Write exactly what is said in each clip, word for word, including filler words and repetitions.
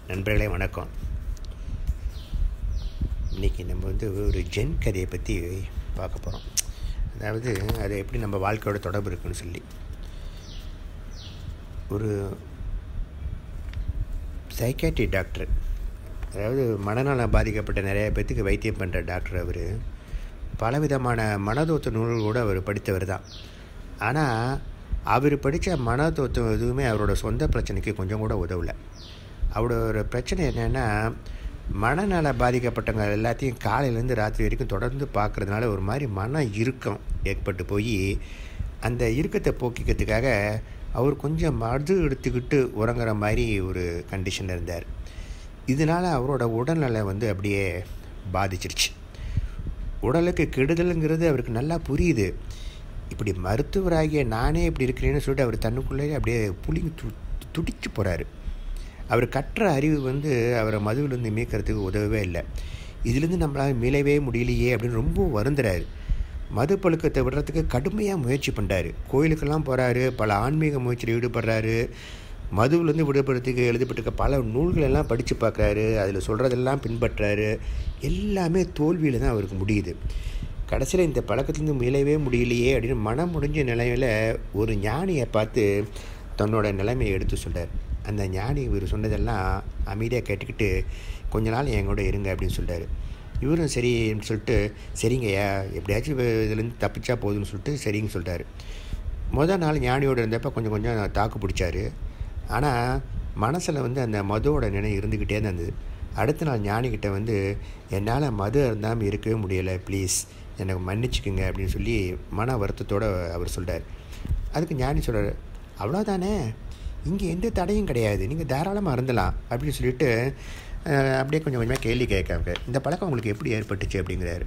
நண்பர்களே வணக்கம். இன்றைக்கி நம்ம வந்து ஒரு ஜென் கதையை பற்றி பார்க்க போகிறோம். அதாவது அது எப்படி நம்ம வாழ்க்கையோட தொடர்பு இருக்குன்னு சொல்லி. ஒரு சைக்காட்ரி டாக்டர், அதாவது மனநலம் பாதிக்கப்பட்ட நிறைய பேர்த்துக்கு வைத்தியம் பண்ணுற டாக்டர். அவர் பலவிதமான மனதோத்த நூல்கள் கூட அவர் படித்தவர் தான். ஆனால் அவர் படித்த மனதோத்தம் எதுவுமே அவரோட சொந்த பிரச்சனைக்கு கொஞ்சம் கூட உதவலை. அவரோட பிரச்சனை என்னென்னா, மனநல பாதிக்கப்பட்டவங்க எல்லாத்தையும் காலையிலேருந்து ராத்திரி வரைக்கும் தொடர்ந்து பார்க்குறதுனால ஒரு மாதிரி மன இறுக்கம் ஏற்பட்டு போய் அந்த இறுக்கத்தை போக்கிக்கிறதுக்காக அவர் கொஞ்சம் மது எடுத்துக்கிட்டு உறங்குற மாதிரி ஒரு கண்டிஷனில் இருந்தார். இதனால் அவரோட உடல்நலை வந்து அப்படியே பாதிச்சிருச்சு. உடலுக்கு கெடுதலுங்கிறது அவருக்கு நல்லா புரியுது. இப்படி மருத்துவராகிய நானே இப்படி இருக்கிறேன்னு சொல்லிட்டு அவர் தன்னுக்குள்ளேயே அப்படியே புளிங்கி து துடிச்சு போகிறாரு. அவர் கற்ற அறிவு வந்து அவரை மதுவிலேருந்து மீட்கிறதுக்கு உதவவே இல்லை. இதுலேருந்து நம்மளால் மீளவே முடியலையே அப்படின்னு ரொம்ப வருந்துறாரு. மது பழக்கத்தை விடுறதுக்கு கடுமையாக முயற்சி பண்ணுறாரு. கோயிலுக்கெல்லாம் போகிறாரு, பல ஆன்மீக முயற்சியில் ஈடுபடுறாரு. மதுவிலேருந்து விடுபடுறதுக்கு எழுதப்பட்டிருக்க பல நூல்களெல்லாம் படித்து பார்க்குறாரு. அதில் சொல்கிறதெல்லாம் பின்பற்றுறாரு. எல்லாமே தோல்வியில் தான் அவருக்கு முடியுது. கடைசியில் இந்த பழக்கத்துலேருந்து மீளவே முடியலையே அப்படின்னு மனம் முடிஞ்ச நிலையில் ஒரு ஞானியை பார்த்து தன்னோட நிலைமையை எடுத்து சொல்கிறார். அந்த ஞானி இவர் சொன்னதெல்லாம் அமைதியாக கேட்டுக்கிட்டு கொஞ்ச நாள் என் கூட இருங்க அப்படின்னு சொல்கிறார். இவரும் சரின்னு சொல்லிட்டு, சரிங்கய்யா எப்படியாச்சும் இதுலேருந்து தப்பிச்சா போதுன்னு சொல்லிட்டு சரின்னு சொல்கிறாரு. முதல் நாள் ஞானியோடு இருந்தப்போ கொஞ்சம் கொஞ்சம் தாக்கு பிடிச்சாரு. ஆனால் மனசில் வந்து அந்த மதுவோட நினைவு இருந்துக்கிட்டே தான் இருந்தது. அடுத்த நாள் ஞானிக்கிட்ட வந்து, என்னால் மது இருந்தாமல் இருக்கவே முடியலை, ப்ளீஸ் எனக்கு மன்னிச்சுக்குங்க அப்படின்னு சொல்லி மன வருத்தத்தோடு அவர் சொல்கிறார். அதுக்கு ஞானி சொல்கிறார், அவ்வளோதானே, இங்கே எந்த தடையும் கிடையாது, நீங்கள் தாராளமாக இருந்தலாம் அப்படின்னு சொல்லிட்டு அப்படியே கொஞ்சம் கொஞ்சமாக கேள்வி கேட்காங்க. இந்த பழக்கம் உங்களுக்கு எப்படி ஏற்பட்டுச்சு அப்படிங்கிறாரு.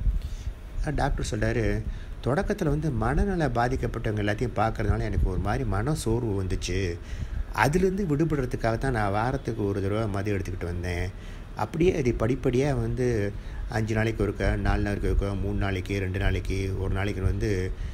டாக்டர் சொல்கிறாரு, தொடக்கத்தில் வந்து மனநல பாதிக்கப்பட்டவங்க எல்லாத்தையும் பார்க்குறதுனால எனக்கு ஒரு மாதிரி மன சோர்வு வந்துச்சு. அதுலேருந்து விடுபடுறதுக்காக தான் நான் வாரத்துக்கு ஒரு தடவை மது எடுத்துக்கிட்டு வந்தேன். அப்படியே அது படிப்படியாக வந்து அஞ்சு நாளைக்கு ஒருக்க, நாலு நாளைக்கு ஒருக்க, மூணு நாளைக்கு, ரெண்டு நாளைக்கு, ஒரு நாளைக்கு வந்து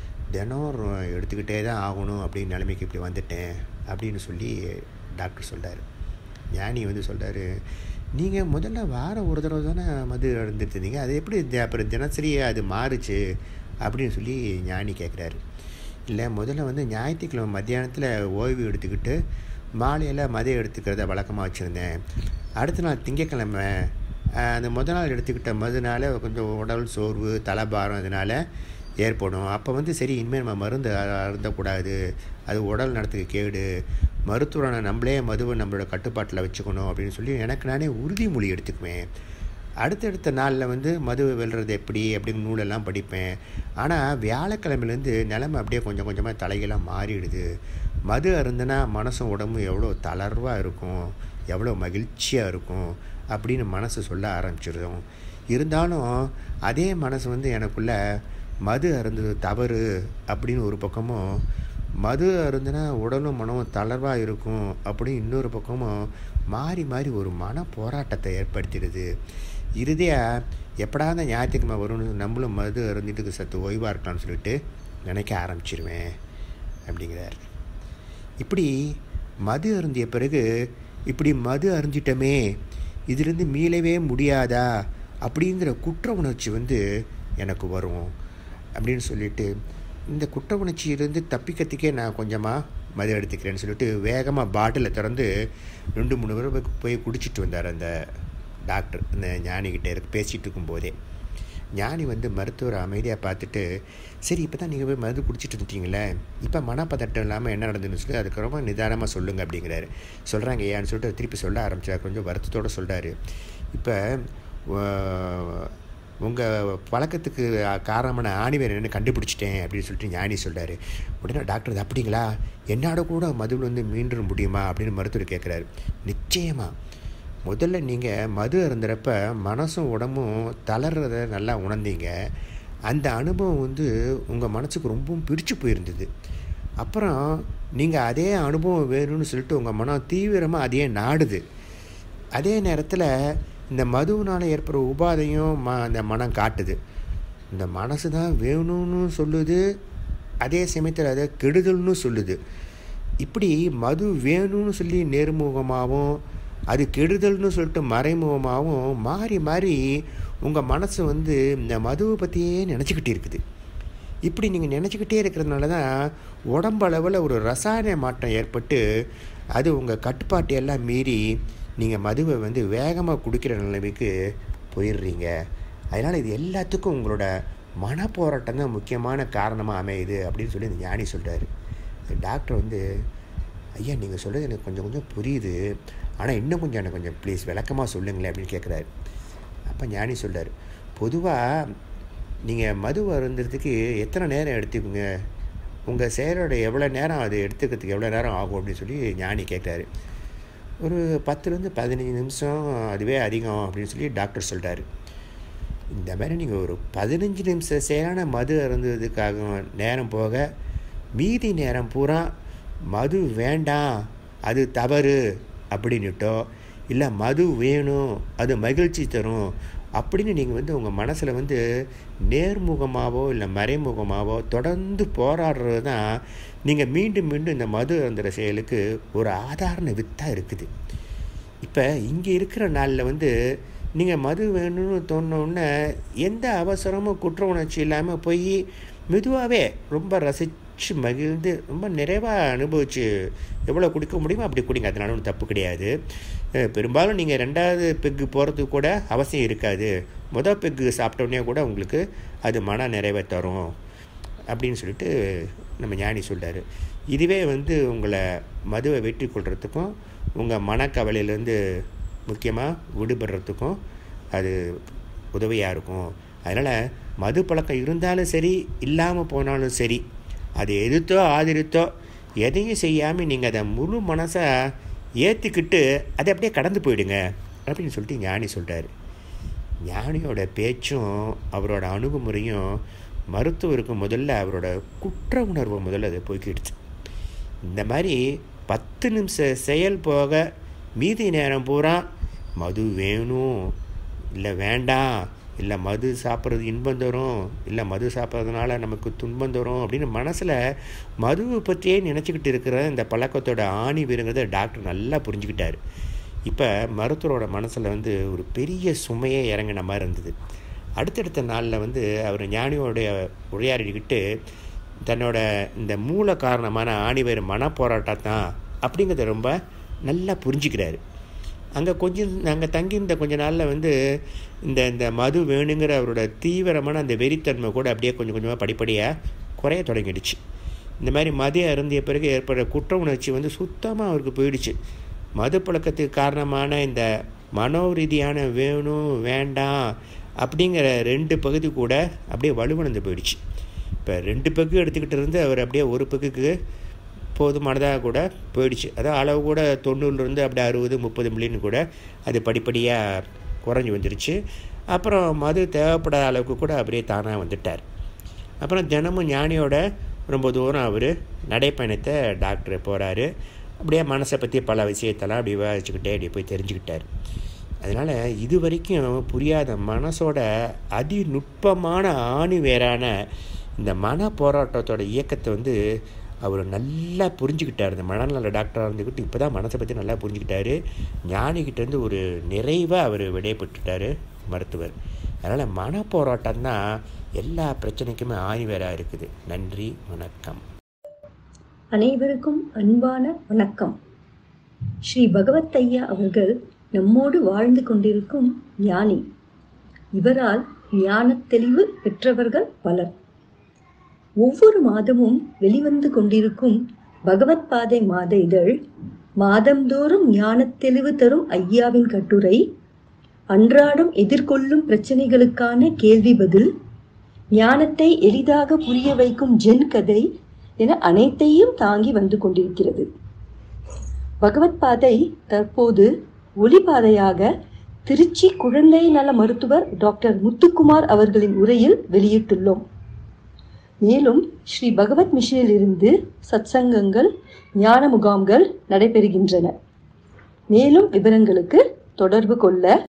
தினம் எடுத்துக்கிட்டே தான் ஆகணும் அப்படின்னு நிலைமைக்கு இப்படி வந்துட்டேன் அப்படின்னு சொல்லி டாக்டர் சொல்கிறார். ஞானி வந்து சொல்கிறாரு, நீங்கள் முதல்ல வாரம் ஒரு தடவை தானே மது இருந்துட்டு இருந்தீங்க, அது எப்படி அப்புறம் தினசரி அது மாறுச்சு அப்படின்னு சொல்லி ஞானி கேட்குறாரு. இல்லை, முதல்ல வந்து ஞாயிற்றுக்கிழமை மத்தியானத்தில் ஓய்வு எடுத்துக்கிட்டு மாலையில் மது எடுத்துக்கிறத வழக்கமாக வச்சுருந்தேன். அடுத்த நாள் திங்கக்கிழமை அந்த முதல் நாள் எடுத்துக்கிட்ட மதுனால கொஞ்சம் உடல் சோர்வு, தலைபாரம் இதனால் ஏற்படும். அப்போ வந்து சரி, இனிமேல் நம்ம மருந்து அருந்தக்கூடாது, அது உடல் நலத்துக்கு கேடு, மருத்துவரான நம்மளே மதுவை நம்மளோட கட்டுப்பாட்டில் வச்சுக்கணும் அப்படின்னு சொல்லி எனக்கு நானே உறுதிமொழி எடுத்துக்குவேன். அடுத்தடுத்த நாளில் வந்து மதுவை வெல்றது எப்படி அப்படின்னு நூலெல்லாம் படிப்பேன். ஆனால் வியாழக்கிழமையிலேருந்து நிலைமை அப்படியே கொஞ்சம் கொஞ்சமாக தலைகளாக மாறிடுது. மது அருந்தினா மனசும் உடம்பும் எவ்வளோ தளர்வாக இருக்கும், எவ்வளோ மகிழ்ச்சியாக இருக்கும் அப்படின்னு மனசு சொல்ல ஆரம்பிச்சிடும். இருந்தாலும் அதே மனசு வந்து எனக்குள்ளே மது அருந்தது தவறு அப்படின்னு ஒரு பக்கமும், மது அருந்தினா உடலும் மனமும் தளர்வாக இருக்கும் அப்படின்னு இன்னொரு பக்கமும் மாறி மாறி ஒரு மன போராட்டத்தை ஏற்படுத்திடுது. இறுதியாக எப்படா அந்த ஞாயிற்றுக்கிழமை வரும்னு நம்மளும் மது அருந்திட்டு சத்து ஓய்வாக இருக்கலாம்னு சொல்லிட்டு நினைக்க ஆரம்பிச்சிருவேன் அப்படிங்கிறார். இப்படி மது அருந்திய பிறகு இப்படி மது அருந்திட்டோமே, இதிலிருந்து மீளவே முடியாதா அப்படிங்கிற குற்ற உணர்ச்சி வந்து எனக்கு வரும் அப்படின்னு சொல்லிட்டு, இந்த குற்ற உணர்ச்சியிலிருந்து தப்பிக்கிறதுக்கே நான் கொஞ்சமாக மது எடுத்துக்கிறேன்னு சொல்லிட்டு வேகமாக பாட்டிலை திறந்து ரெண்டு மூணு பேர் போய் குடிச்சிட்டு வந்தார் அந்த டாக்டர். அந்த ஞானிக்கிட்ட இருக்கு பேசிகிட்டு இருக்கும்போதே ஞானி வந்து மருத்துவரை அமைதியாக பார்த்துட்டு, சரி இப்போ தான் நீங்கள் போய் மருந்து குடிச்சிட்டு இருந்தீங்களே, இப்போ மனப்பதட்டம் இல்லாமல் என்ன நடந்துன்னு சொல்லி அதுக்கு ரொம்ப நிதானமாக சொல்லுங்கள் அப்படிங்கிறாரு. சொல்கிறாங்க ஏன்னு சொல்லிட்டு திருப்பி சொல்ல ஆரம்பிச்சார். கொஞ்சம் வருத்தத்தோடு சொல்கிறாரு, இப்போ உங்கள் பழக்கத்துக்கு காரணமான ஆணிவேர் என்னென்னு கண்டுபிடிச்சிட்டேன் அப்படின்னு சொல்லிட்டு ஞானி சொல்கிறாரு. உடனே டாக்டர், அது அப்படிங்களா, என்னோட கூட மதுவில் வந்து மீண்டு முடியுமா அப்படின்னு மருத்துவர் கேட்குறாரு. நிச்சயமாக, முதல்ல நீங்கள் மது அருந்துறப்ப மனசும் உடம்பும் தளர்றதை நல்லா உணர்ந்தீங்க. அந்த அனுபவம் வந்து உங்கள் மனசுக்கு ரொம்பவும் பிடிச்சு போயிருந்தது. அப்புறம் நீங்கள் அதே அனுபவம் வேணும்னு சொல்லிட்டு உங்கள் மனம் தீவிரமாக அதையே நாடுது. அதே நேரத்தில் இந்த மதுவினால் ஏற்படுற உபாதையும் ம அந்த மனம் காட்டுது. இந்த மனசு தான் வேணும்னு சொல்லுது, அதே சமயத்தில் அதை கெடுதல்னு சொல்லுது. இப்படி மது வேணும்னு சொல்லி நேர்முகமாகவும் அது கெடுதல்னு சொல்லிட்டு மறைமுகமாகவும் மாறி மாறி உங்கள் மனசு வந்து இந்த மதுவை பற்றியே நினச்சிக்கிட்டே இருக்குது. இப்படி நீங்கள் நினச்சிக்கிட்டே இருக்கிறதுனால தான் உடம்பளவில் ஒரு ரசாயன மாற்றம் ஏற்பட்டு அது உங்கள் கட்டுப்பாட்டையெல்லாம் மீறி நீங்கள் மதுவை வந்து வேகமாக குடிக்கிற நிலைமைக்கு போயிடுறீங்க. அதனால் இது எல்லாத்துக்கும் உங்களோட மனப்போராட்டம் தான் முக்கியமான காரணமாக அமையுது அப்படின்னு சொல்லி இந்த ஞானி சொல்கிறார். டாக்டர் வந்து, ஐயா நீங்கள் சொல்கிறது எனக்கு கொஞ்சம் கொஞ்சம் புரியுது, ஆனால் இன்னும் கொஞ்சம் எனக்கு கொஞ்சம் ப்ளீஸ் விளக்கமாக சொல்லுங்களேன் அப்படின்னு கேட்குறாரு. அப்போ ஞானி சொல்கிறார், பொதுவாக நீங்கள் மது அருந்துறதுக்கு எத்தனை நேரம் எடுத்துக்குங்க, உங்கள் செயலோட எவ்வளோ நேரம் அது எடுத்துக்கிறதுக்கு எவ்வளோ நேரம் ஆகும் அப்படின்னு சொல்லி ஞானி கேட்குறாரு. ஒரு பத்துலேருந்து பதினஞ்சு நிமிஷம் அதுவே அதிகம் அப்படின்னு சொல்லி டாக்டர் சொல்கிறாரு. இந்த மாதிரி நீங்கள் ஒரு பதினஞ்சு நிமிஷம் செயலான மது அருந்துறதுக்காக நேரம் போக மீதி நேரம் பூரா மது வேண்டாம் அது தவறு அப்படின்னுட்டோ, இல்லை மது வேணும் அது மகிழ்ச்சி தரும் அப்படின்னு நீங்கள் வந்து உங்கள் மனசில் வந்து நேர்முகமாகவோ இல்லை மறைமுகமாகவோ தொடர்ந்து போராடுறது தான் நீங்கள் மீண்டும் மீண்டும் இந்த மது அருந்துற செயலுக்கு ஒரு ஆதாரண வித்தாக இருக்குது. இப்போ இங்கே இருக்கிற நாளில் வந்து நீங்கள் மது வேணும்னு தோணுன்னே எந்த அவசரமும் குற்ற உணர்ச்சி இல்லாமல் போய் மெதுவாகவே ரொம்ப ரசித்து மகிழ்ந்து ரொம்ப நிறைவாக அனுபவித்து எவ்வளோ குடிக்க முடியுமோ அப்படி குடிங்க, அதனால ஒன்றும் தப்பு கிடையாது. பெரும்பாலும் நீங்கள் ரெண்டாவது பெக்கு போகிறதுக்கு கூட அவசியம் இருக்காது, மொதல் பெக்கு சாப்பிட்டோன்னே கூட உங்களுக்கு அது மன நிறைவை தரும் அப்படின்னு சொல்லிட்டு நம்ம ஞானி சொல்கிறார். இதுவே வந்து உங்களை மதுவை வெற்றி கொள்றதுக்கும் உங்கள் மனக்கவலையிலேருந்து முக்கியமாக விடுபடுறதுக்கும் அது உதவியாக இருக்கும். அதனால் மது பழக்கம் இருந்தாலும் சரி இல்லாமல் போனாலும் சரி, அது எதிர்த்தோ ஆதரித்தோ எதையும் செய்யாமல் நீங்கள் அதை முழு மனசை ஏற்றிக்கிட்டு அதை அப்படியே கடந்து போயிடுங்க அப்படின்னு சொல்லிட்டு ஞானி சொல்கிறார். ஞானியோட பேச்சும் அவரோட அணுகுமுறையும் மருத்துவருக்கு முதல்ல அவரோட குற்ற உணர்வு முதல்ல அதை போய்க்கிடுச்சு. இந்த மாதிரி பத்து நிமிஷம் செயல் போக மீதி நேரம் பூரா மது வேணும் இல்லை வேண்டாம், இல்லை மது சாப்பிட்றது இன்பம் தரும், இல்லை மது சாப்பிட்றதுனால நமக்கு துன்பம் தரும் அப்படின்னு மனசில் மதுவை பற்றியே நினச்சிக்கிட்டு இருக்கிற இந்த பழக்கத்தோட ஆணி வேறுங்கிறத டாக்டர் நல்லா புரிஞ்சுக்கிட்டார். இப்போ மருத்துவரோட மனசில் வந்து ஒரு பெரிய சுமையே இறங்கின மாதிரி இருந்தது. அடுத்தடுத்த நாளில் வந்து அவர் ஞானியோடைய உரையாடிக்கிட்டு தன்னோட இந்த மூல காரணமான ஆணிவேறு மனப்போராட்டம் அப்படிங்கிறத ரொம்ப நல்லா புரிஞ்சுக்கிறாரு. அங்கே கொஞ்சம் அங்கே தங்கியிருந்த கொஞ்ச நாளில் வந்து இந்த இந்த மது வேணுங்கிற அவரோட தீவிரமான அந்த வெறித்தன்மை கூட அப்படியே கொஞ்சம் கொஞ்சமாக படிப்படியாக குறைய தொடங்கிடுச்சு. இந்த மாதிரி மது அருந்திய பிறகு ஏற்படுற குற்ற உணர்ச்சி வந்து சுத்தமாக அவருக்கு போயிடுச்சு. மது பழக்கத்துக்கு காரணமான இந்த மனோரீதியான வேணும் வேண்டாம் அப்படிங்கிற ரெண்டு பகுதி கூட அப்படியே வலுவணந்து போயிடுச்சு. இப்போ ரெண்டு பக்கு எடுத்துக்கிட்டு இருந்து அவர் அப்படியே ஒரு பக்குக்கு போதுமானதாக கூட போயிடுச்சு. அதான் அளவு கூட தொண்ணூறுலேருந்து அப்படியே அறுபது முப்பது மில்லின்னு கூட அது படிப்படியாக குறைஞ்சி வந்துடுச்சு. அப்புறம் மது தேவைப்படாத அளவுக்கு கூட அப்படியே தானாக வந்துட்டார். அப்புறம் தினமும் ஞானியோட ரொம்ப தூரம் அவர் நடைப்பயணத்தை டாக்டர் போகிறாரு. அப்படியே மனசை பற்றி பல விஷயத்தெல்லாம் அப்படி விவாதிச்சுக்கிட்டே அப்படி போய் தெரிஞ்சுக்கிட்டார். அதனால் இது வரைக்கும் புரியாத மனசோட அதிநுட்பமான ஆணி வேறான இந்த மன போராட்டத்தோட இயக்கத்தை வந்து அவர் நல்லா புரிஞ்சுக்கிட்டார். இந்த மனநல டாக்டராக இருந்துக்கிட்டு இப்போ தான் மனசை பற்றி நல்லா புரிஞ்சுக்கிட்டாரு. ஞானிக்கிட்டேருந்து ஒரு நிறைவாக அவர் விடைபெற்றுட்டார் மருத்துவர். அதனால் மன போராட்டம் தான் எல்லா பிரச்சனைக்குமே ஆணி வேறாக இருக்குது. நன்றி, வணக்கம். அனைவருக்கும் அன்பான வணக்கம். ஸ்ரீ பகவத் ஐயா அவர்கள் நம்மோடு வாழ்ந்து கொண்டிருக்கும் ஞானி. இவரால் ஞான தெளிவு பெற்றவர்கள் பலர். ஒவ்வொரு மாதமும் வெளிவந்து கொண்டிருக்கும் பகவத் பாதை மாத இதழ், மாதந்தோறும் ஞான தெளிவு தரும் ஐயாவின் கட்டுரை, அன்றாடம் எதிர்கொள்ளும் பிரச்சனைகளுக்கான கேள்வி பதில், ஞானத்தை எளிதாக புரிய வைக்கும் ஜென் கதை என அனைத்தையும் தாங்கி வந்து கொண்டிருக்கிறது. பகவத் பாதை தற்போது ஒளிபாதையாக திருச்சி குழந்தை நல மருத்துவர் டாக்டர் முத்துக்குமார் அவர்களின் உரையில் வெளியிட்டுள்ளோம். மேலும் ஸ்ரீ பகவத் மிஷனில் இருந்து சத்சங்கங்கள், ஞான முகாம்கள் நடைபெறுகின்றன. மேலும் விவரங்களுக்கு தொடர்பு கொள்ள